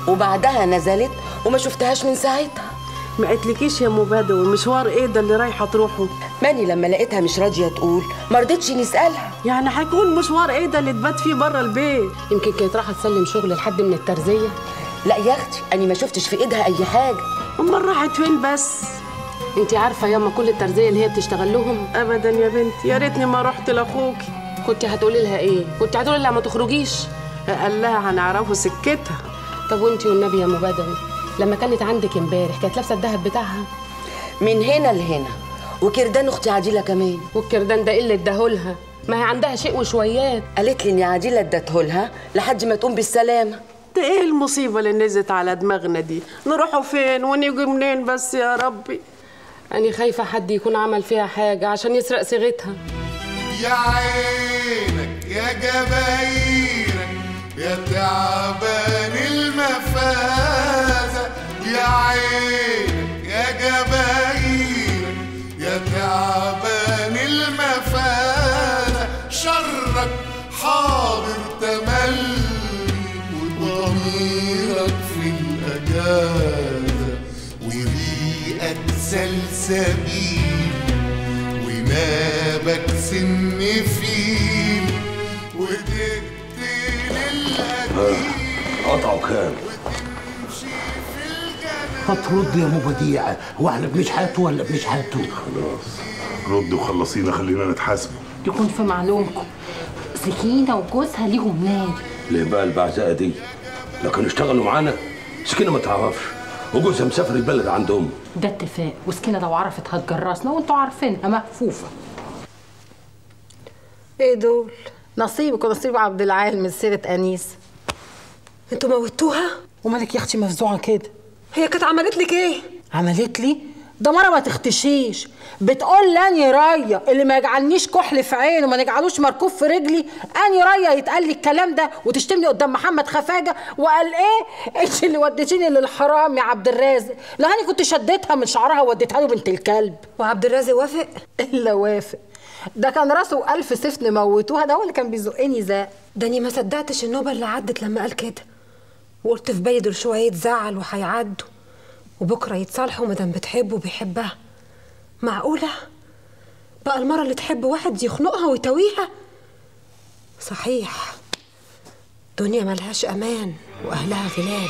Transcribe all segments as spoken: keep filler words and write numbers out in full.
وبعدها نزلت وما شفتهاش من ساعتها. ما قلتلكيش يا مبادئ والمشوار ايه ده اللي رايحه تروحه؟ ماني لما لقيتها مش راضيه تقول ما رضيتش نسالها. يعني هيكون مشوار ايه ده اللي تبات فيه بره البيت؟ يمكن كانت رايحه تسلم شغل لحد من الترزيه. لا يا اختي انا ما شفتش في ايدها اي حاجه. امال راحت فين بس؟ انت عارفه ياما كل الترزيه اللي هي بتشتغل لهم؟ ابدا يا بنتي، يا ريتني ما رحت لاخوكي. كنت هتقولي لها ايه؟ كنت هتقولي لها ما تخرجيش. قال لها هنعرفه سكتها. طب وانت والنبي يا مبادئ لما كانت عندك امبارح كانت لابسه الذهب بتاعها؟ من هنا لهنا، وكردان اختي عديله كمان. والكردان ده ايه اللي اداهولها؟ ما هي عندها شيء وشويات. قالت لي ان عديله ادتهولها لحد ما تقوم بالسلامه. ده ايه المصيبه اللي نزلت على دماغنا دي؟ نروحوا فين ونيجي منين بس يا ربي؟ أنا خايفة حد يكون عمل فيها حاجة عشان يسرق صيغتها. يا عينك يا جبايرك يا تعبان المفازة، يا عينك يا جبايرك يا تعبان المفازة، شرك حاضر تملي وضميرك في الأجازة، وريقك سلسبيل ونابك سن فيل وتقتل القتيل. قطعوا كام؟ هترد يا ام بديعه، هو احنا بنشحته ولا بنشحته؟ خلاص رد وخلصينا، خلينا نتحاسب. يكون في معلومكم سكينه وجوزها ليهم نادي. ليه بقى البعزقه دي؟ لكن اشتغلوا معانا. سكينه ما تعرفش وجوزها مسافر البلد عندهم. ده اتفاق، وسكينه لو عرفت هتجرسنا وانتوا عارفينها مهفوفه. ايه دول؟ نصيبك ونصيب عبد العال من سيره انيس. انتوا موتوها؟ ومالك يا اختي مفزوعه كده؟ هي كانت عملت لك ايه؟ عملت لي؟ ده مره ما تختشيش، بتقول لي اني رايه اللي ما يجعلنيش كحل في عينه وما نجعلوش مركوب في رجلي، اني رايه يتقال لي الكلام ده وتشتمني قدام محمد خفاجه، وقال ايه؟ انت اللي وديتيني للحرام يا عبد الرازق، لا انا كنت شديتها من شعرها ووديتها له بنت الكلب. وعبد الرازق وافق؟ الا وافق، ده كان راسه ألف سيف نموتوها، ده هو اللي كان بيزقني زق. ده اني ما صدقتش النوبه اللي عدت لما قال كده، وقلت في بالي دول شويه زعل وهيعدوا وبكره يتصالحوا مادام بتحبه وبيحبها. معقوله بقى المره اللي تحب واحد يخنقها ويتويها؟ صحيح دنيا ملهاش امان واهلها غلال.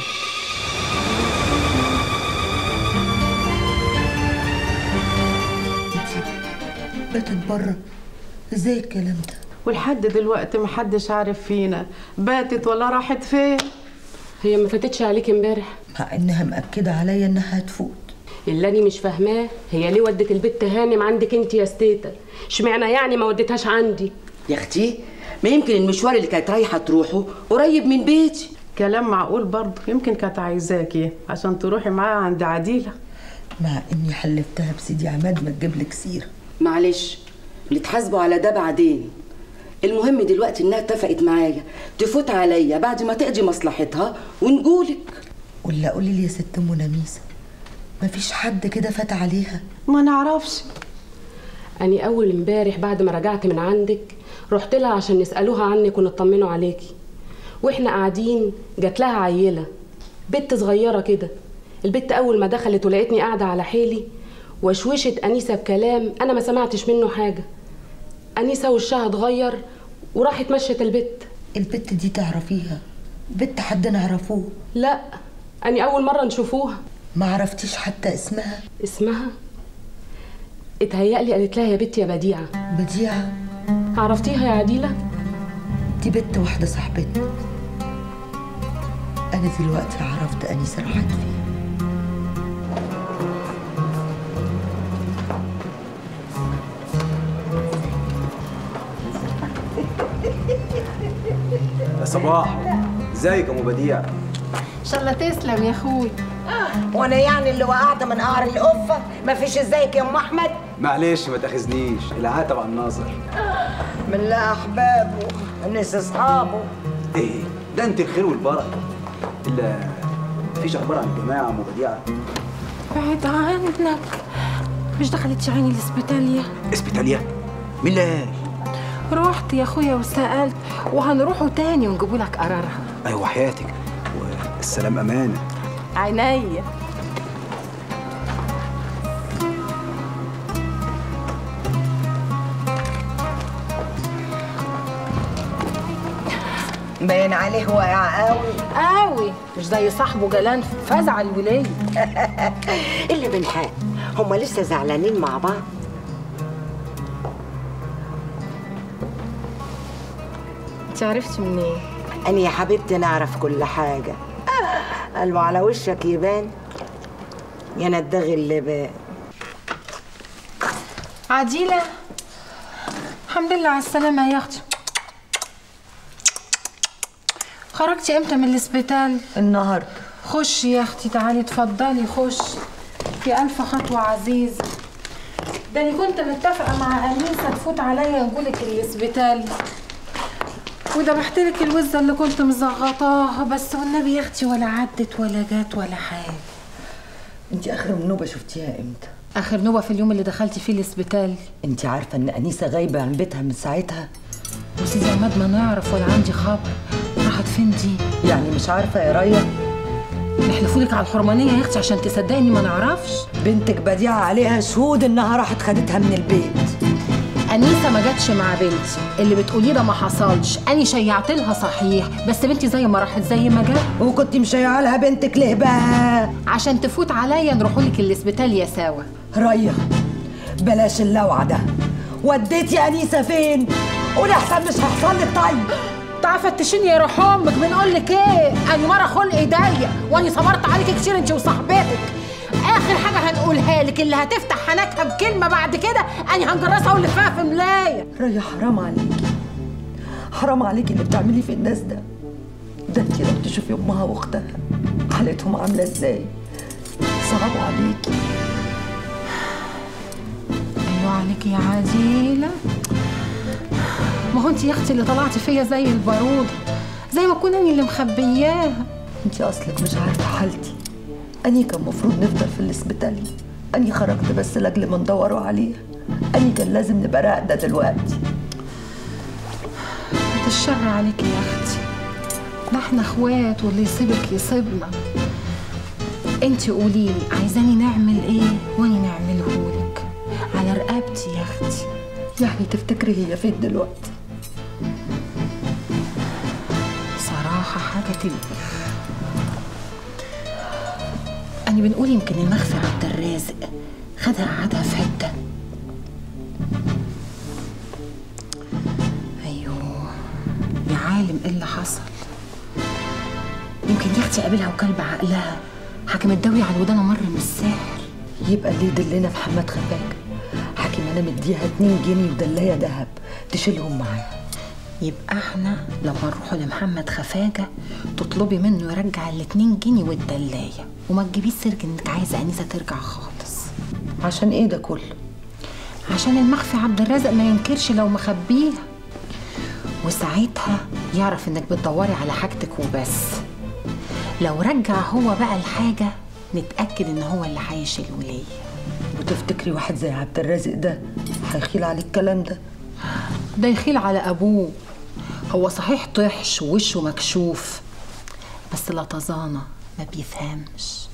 باتت بره ازاي الكلام ده؟ ولحد دلوقتي محدش عارف فينا باتت ولا راحت فين. هي ما فاتتش عليك امبارح؟ مع انها مأكده عليا انها هتفوت. اللي انا مش فاهماه هي ليه ودت البت هانم عندك انت يا ستيتا؟ اشمعنى يعني ما وديتهاش عندي؟ يا اختي ما يمكن المشوار اللي كانت رايحه تروحه قريب من بيتي. كلام معقول برضه، يمكن كانت عايزاكي عشان تروحي معاها عند عديله. مع اني حلفتها بسيدي عماد ما تجيب لك سيره. معلش اللي تحاسبوا على ده بعدين. المهم دلوقتي انها اتفقت معايا تفوت عليا بعد ما تقضي مصلحتها ونقولك. ولا قولي لي يا ست ام نميسه، مفيش حد كده فات عليها؟ ما نعرفش. اني اول امبارح بعد ما رجعت من عندك رحت لها عشان نسالوها عنك ونطمنوا عليكي، واحنا قاعدين جات لها عيله بنت صغيره كده. البت اول ما دخلت ولقيتني قاعده على حيلي وشوشت انيسه بكلام انا ما سمعتش منه حاجه. انيسه وشها اتغير وراحت مشت البت. البت دي تعرفيها؟ بنت حد نعرفوه؟ لا اني اول مره نشوفوها. ما عرفتيش حتى اسمها؟ اسمها اتهيألي قالت لها يا بنت يا بديعه. بديعه؟ عرفتيها يا عديله؟ دي بنت واحده صاحبتنا. انا دلوقتي عرفت انيسه راحت فين. يا صباح، ازيك يا ام بديع؟ ان شاء الله تسلم يا اخوي. وانا يعني اللي وقعت من قعر القفه؟ مفيش ازيك يا ام احمد؟ معلش ما تاخذنيش، العتب على الناظر. من لا احبابه الناس اصحابه. ايه ده انت الخير والبركه. الا مفيش اخبار عن الجماعه يا ام بديعه؟ بعد عنك، مش دخلت يا عيني الاسبيتاليا؟ اسبيتاليا؟ مين اللي قال؟ رحت يا اخويا وسالت، وهنروحوا تاني ونجيبوا لك قرارها. ايوه حياتك. السلام امانه. عينيا. باين عليه واقع قوي قوي، مش زي صاحبه جلال فزع الوليه. اللي بنحق هما لسه زعلانين مع بعض. انت عرفتي منين؟ انا يا حبيبتي نعرف كل حاجه. قالوا على وشك يبان يا ندغي اللبان. عديلة، الحمد لله على السلامة يا اختي. خرجتي امتى من الاسبيتال؟ النهارده. خشي يا اختي، تعالي اتفضلي خشي. في الف خطوة عزيزة. ده انا كنت متفقة مع انيسة تفوت عليا نقولك الاسبيتال، وذبحتلك الوزة اللي كنت مزغطاها، بس والنبي يا اختي ولا عدت ولا جات ولا حاجة. انت اخر نوبه شفتيها امتى؟ اخر نوبة في اليوم اللي دخلتي فيه الاسبيتال. انت عارفه ان انيسه غايبه عن بيتها من ساعتها؟ وسيدي عماد ما نعرف ولا عندي خبر. راحت فين دي؟ يعني مش عارفه يا ريا؟ نحلفولك على الحرمانيه يا اختي عشان تصدقي اني ما نعرفش. بنتك بديعه عليها شهود انها راحت خدتها من البيت. انيسه ما جاتش مع بنتي، اللي بتقوليه ده ما حصلش. اني شيعت لها صحيح، بس بنتي زي ما راحت زي ما جت. وكنت مشيعه لها بنتك ليه بقى؟ عشان تفوت عليا نروحولك الاسبيتال يا سوا. ريا بلاش اللوعه ده. وديتي انيسه فين؟ قولي احسن مش هيحصل لك. طيب تعالي فتشيني يا روح امك. بنقول لك ايه؟ اني مره خلقي ضيق واني صبرت عليكي كتير انت وصاحبتك. اخر حاجه هنقولها لك اللي هتفتح حنكها بكلمه بعد كده اني هنجرسها واللي فيها في ملايه. ريا حرام عليكي، حرام عليكي اللي بتعمليه في الناس ده. ده انت لو تشوفي امها واختها حالتهم عامله ازاي. صعبوا عليكي. ايوه عليكي يا عديله. ما هو انت يا اختي اللي طلعتي فيا زي البارود، زي ما اكون اني اللي مخبياها. انت اصلك مش عارفه حالتي. اني كان المفروض نفضل في الاسبيتال، اني خرجت بس لاجل ما ندوروا عليها. اني كان لازم نبقى راقده دلوقتي. بعد الشر عليكي يا اختي، ده احنا اخوات واللي يسيبك يسيبنا. انت قولي لي عايزاني نعمل ايه واني نعمله لك على رقبتي يا اختي. يعني تفتكري هي فين دلوقتي؟ صراحه حاجه تلقف. أنا بنقول يمكن المخفي عبد الرازق خدها قعدها في حتة. أيوه يا عالم إيه اللي حصل. يمكن يا أختي قابلها وكلب عقلها حاكم الدوي على الودانة مر من السحر. يبقى اللي يدلنا محمد خفاجة. حاكم أنا مديها اتنين جنيه ودلاية دهب تشيلهم معاها. يبقى احنا لما نروحوا لمحمد خفاجة تطلبي منه يرجع الاتنين جنيه والدلاية، وما تجيبيش سيرك انك عايزة انيسة ترجع خالص. عشان ايه ده كله؟ عشان المخفي عبد الرازق ما ينكرش لو مخبيها، وساعتها يعرف انك بتدوري على حاجتك وبس. لو رجع هو بقى الحاجة نتأكد ان هو اللي هيشيل الولية. وتفتكري واحد زي عبد الرازق ده هيخيل عليه الكلام ده؟ ده يخيل على ابوه. هو صحيح طحش ووشه مكشوف، بس لا تزانة ما بيفهمش.